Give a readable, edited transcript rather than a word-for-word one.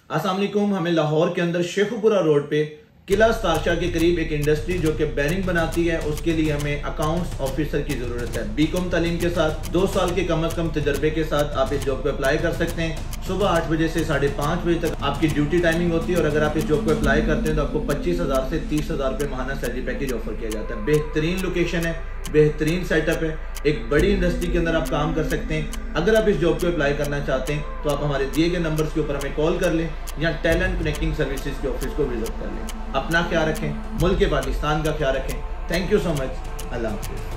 अस्सलाम वालेकुम। हमें लाहौर के अंदर शेखुपुरा रोड पे किला तारशाह के करीब एक इंडस्ट्री जो कि बैरिंग बनाती है, उसके लिए हमें अकाउंट्स ऑफिसर की ज़रूरत है। बीकॉम तालीम के साथ 2 साल के कम अज़ कम तजर्बे के साथ आप इस जॉब को अप्लाई कर सकते हैं। सुबह 8 बजे से 5:30 बजे तक आपकी ड्यूटी टाइमिंग होती है और अगर आप इस जॉब को अप्लाई करते हैं तो आपको 25,000 से 30,000 रुपये माहाना सैलरी पैकेज ऑफर किया जाता है। बेहतरीन लोकेशन है, बेहतरीन सेटअप है, एक बड़ी इंडस्ट्री के अंदर आप काम कर सकते हैं। अगर आप इस जॉब को अप्लाई करना चाहते हैं तो आप हमारे दिए गए नंबर्स के ऊपर हमें कॉल कर लें या टैलेंट कनेक्टिंग सर्विसेज के ऑफिस को विजिट कर लें। अपना ख्याल रखें, मुल्क पाकिस्तान का ख्याल रखें। Thank you so much. अल्लाह हाफिज़।